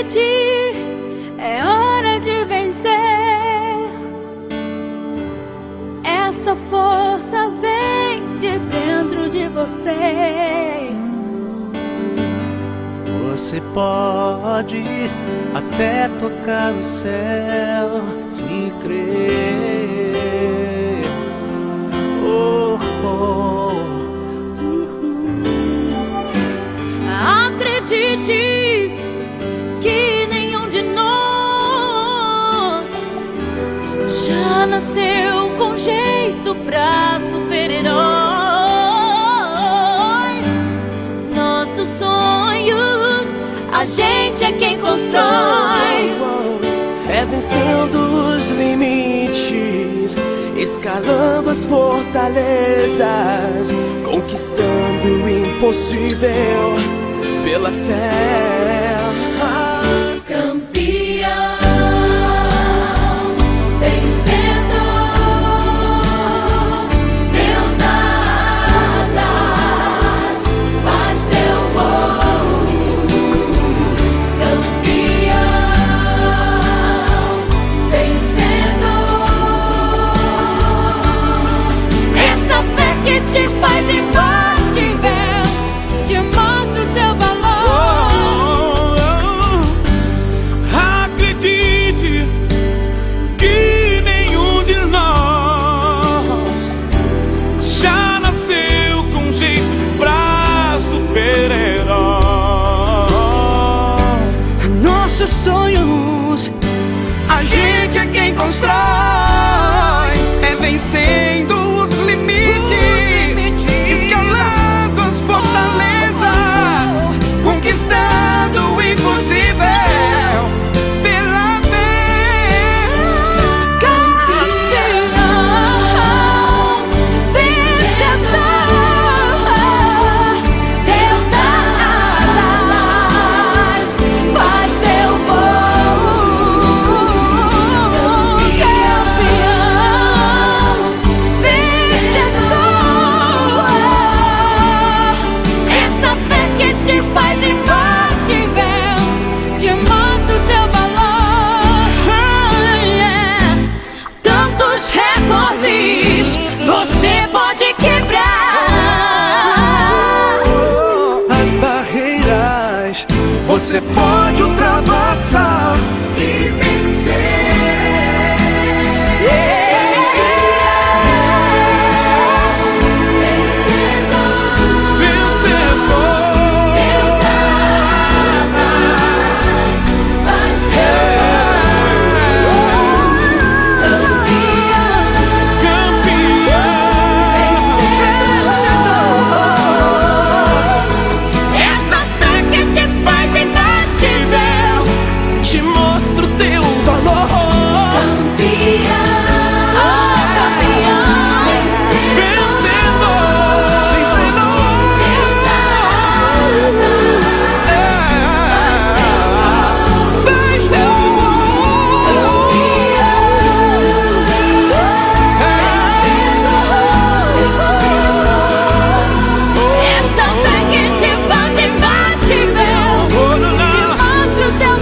Acredite, é hora de vencer. Essa força vem de dentro de você. Você pode até tocar o céu se crer. Oh, oh. Acredite que nenhum de nós já nasceu com jeito pra super-herói. Nossos sonhos, a gente é quem constrói. É vencendo os limites, escalando as fortalezas, conquistando o impossível pela fé. Campeão, vencedor, Deus das asas, faz teu voo. Campeão, vencedor, essa fé que te faz imbatível, te mostra o teu valor. Acredite que nenhum de nós já nasceu com jeito pra super-herói. Nossos sonhos, a gente é quem constrói. É vencendo os limites, escalando as fortalezas, conquistando o impossível pela fé. Campeão, vencedor, Deus das asas, faz teu voo. Campeão, vencedor, essa fé que te faz imbatível, te mostra o teu valor. Tantos recordes você pode quebrar. As barreiras você pode ultrapassar e vencer. Essa fé que te faz imbatível, Te mostro teu valor. campeão, Vencedor, Deus das faz teu essa fé que te faz imbatível, te mostra o teu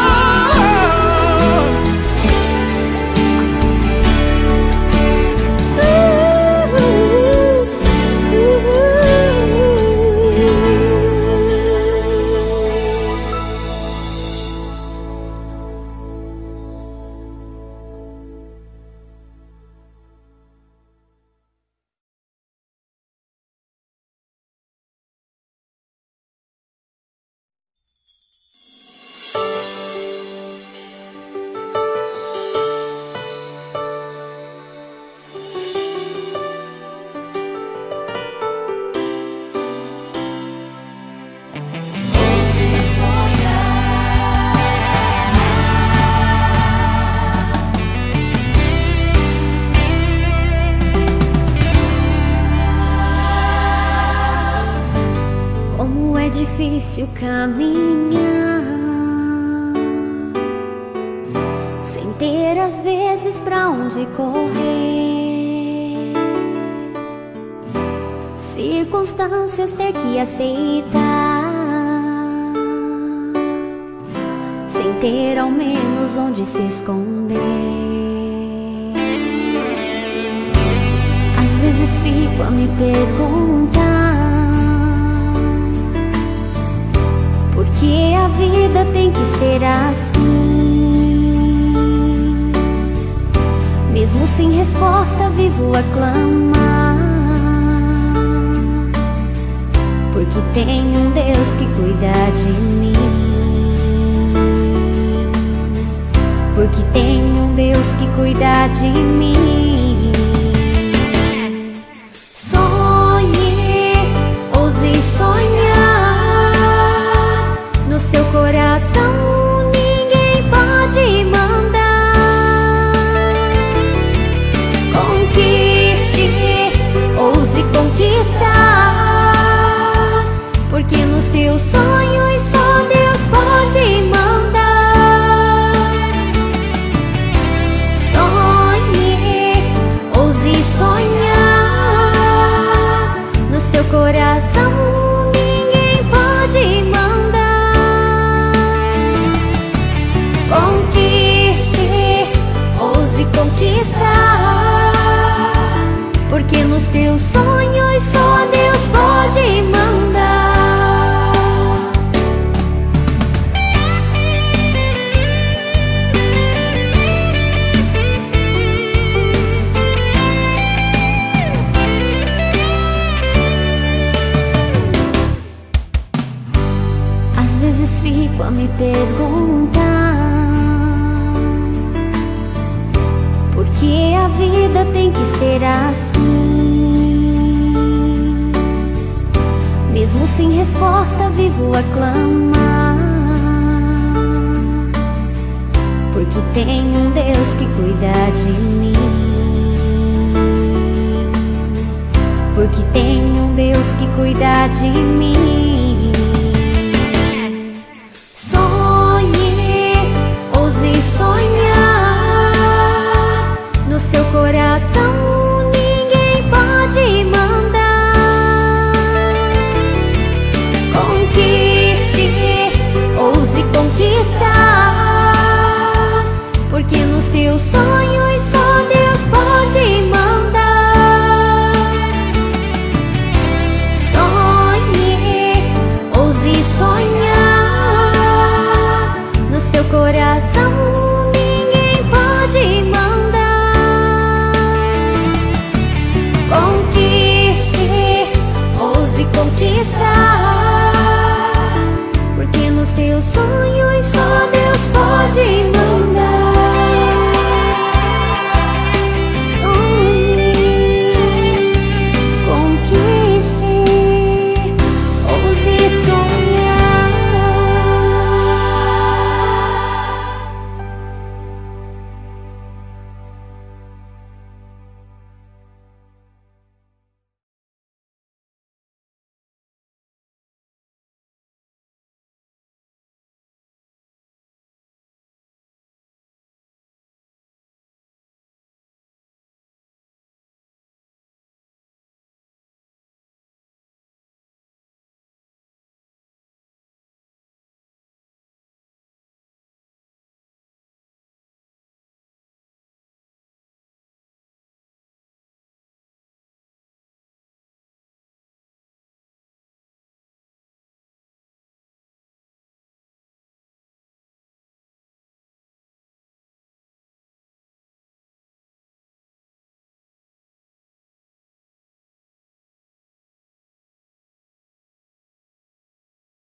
Como é difícil caminhar sem ter às vezes pra onde correr, circunstâncias ter que aceitar, sem ter ao menos onde se esconder. Às vezes fico a me perguntar por que a vida tem que ser assim. Mesmo sem resposta vivo a clamar, porque tem um Deus que cuida de mim. Porque tem um Deus que cuida de mim. Sonhe, ouse sonhar. No seu coração ninguém pode mandar. Conquiste, ouse conquistar. Porque nos teus sonhos só Deus pode mandar. Sonhe, ouse sonhar. No seu coração ninguém pode mandar. Conquiste, ouse conquistar. Porque nos teus sonhos só Deus pode mandar. Às vezes fico a me perguntar por que a vida tem que ser assim. Mesmo sem resposta vivo a clamar, porque tem um Deus que cuida de mim. Porque tem um Deus que cuida de mim. Sonhe, ouse sonhar. No seu coração ninguém pode mandar. Conquiste, ouse conquistar. Porque nos teus sonhos só Deus pode mandar. Sonhe, ouse sonhar. No seu coração ninguém pode mandar. Conquiste, ouse conquistar. Porque nos teus sonhos só Deus pode mandar.